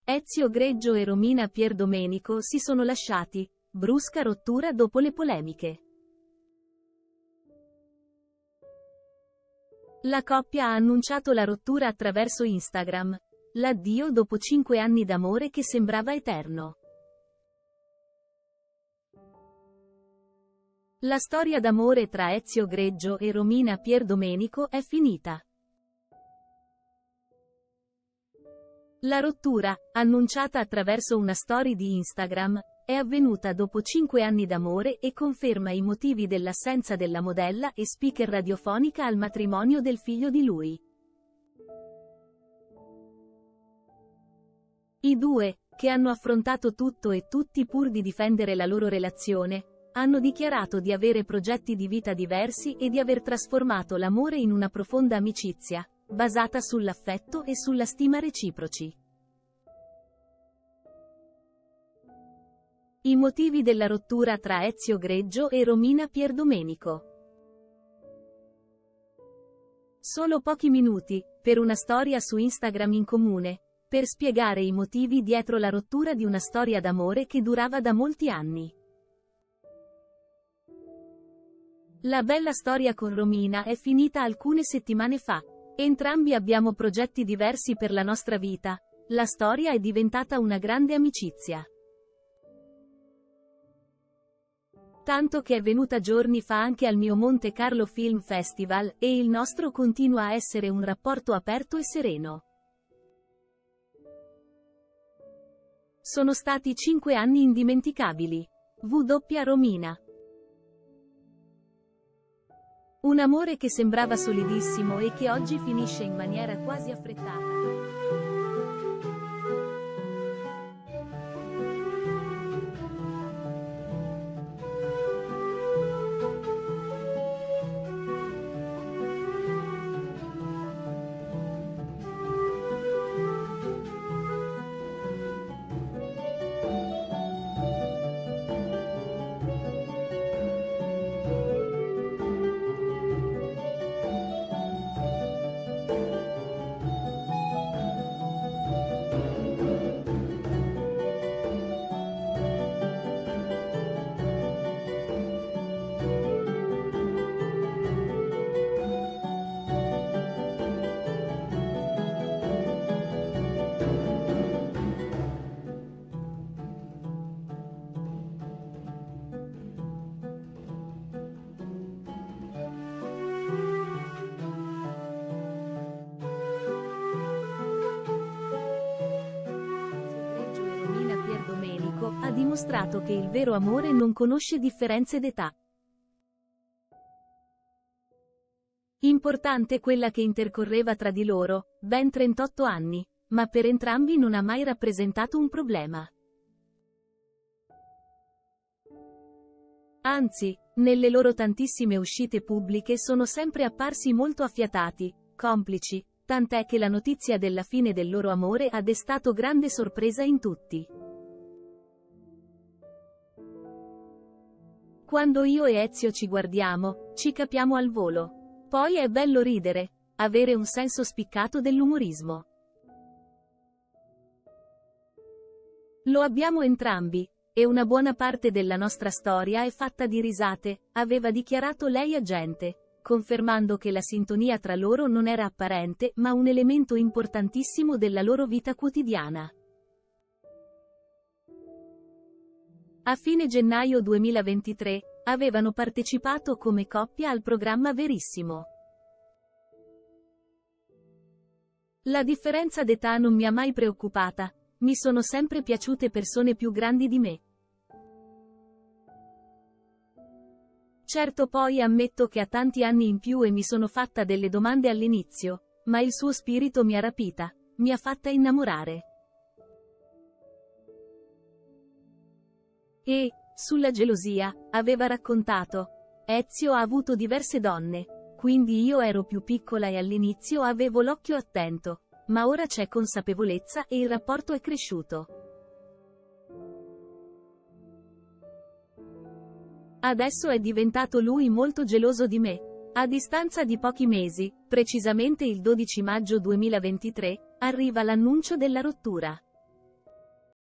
Ezio Greggio e Romina Pierdomenico si sono lasciati, brusca rottura dopo le polemiche. La coppia ha annunciato la rottura attraverso Instagram. L'addio dopo 5 anni d'amore che sembrava eterno. La storia d'amore tra Ezio Greggio e Romina Pierdomenico è finita. La rottura, annunciata attraverso una story di Instagram, è avvenuta dopo 5 anni d'amore e conferma i motivi dell'assenza della modella e speaker radiofonica al matrimonio del figlio di lui. I due, che hanno affrontato tutto e tutti pur di difendere la loro relazione, hanno dichiarato di avere progetti di vita diversi e di aver trasformato l'amore in una profonda amicizia, basata sull'affetto e sulla stima reciproci. I motivi della rottura tra Ezio Greggio e Romina Pierdomenico. Solo pochi minuti, per una storia su Instagram in comune, per spiegare i motivi dietro la rottura di una storia d'amore che durava da molti anni. La bella storia con Romina è finita alcune settimane fa. Entrambi abbiamo progetti diversi per la nostra vita. La storia è diventata una grande amicizia. Tanto che è venuta giorni fa anche al mio Monte Carlo Film Festival, e il nostro continua a essere un rapporto aperto e sereno. Sono stati 5 anni indimenticabili. Romina. Un amore che sembrava solidissimo e che oggi finisce in maniera quasi affrettata. Pierdomenico ha dimostrato che il vero amore non conosce differenze d'età. Importante quella che intercorreva tra di loro, ben 38 anni, ma per entrambi non ha mai rappresentato un problema. Anzi, nelle loro tantissime uscite pubbliche sono sempre apparsi molto affiatati, complici, tant'è che la notizia della fine del loro amore ha destato grande sorpresa in tutti. Quando io e Ezio ci guardiamo, ci capiamo al volo. Poi è bello ridere, avere un senso spiccato dell'umorismo. Lo abbiamo entrambi, e una buona parte della nostra storia è fatta di risate, aveva dichiarato lei a Gente, confermando che la sintonia tra loro non era apparente ma un elemento importantissimo della loro vita quotidiana. A fine gennaio 2023, avevano partecipato come coppia al programma Verissimo. La differenza d'età non mi ha mai preoccupata, mi sono sempre piaciute persone più grandi di me. Certo, poi ammetto che ha tanti anni in più e mi sono fatta delle domande all'inizio, ma il suo spirito mi ha rapita, mi ha fatta innamorare. E, sulla gelosia, aveva raccontato, Ezio ha avuto diverse donne, quindi io ero più piccola e all'inizio avevo l'occhio attento, ma ora c'è consapevolezza e il rapporto è cresciuto. Adesso è diventato lui molto geloso di me. A distanza di pochi mesi, precisamente il 12 maggio 2023, arriva l'annuncio della rottura.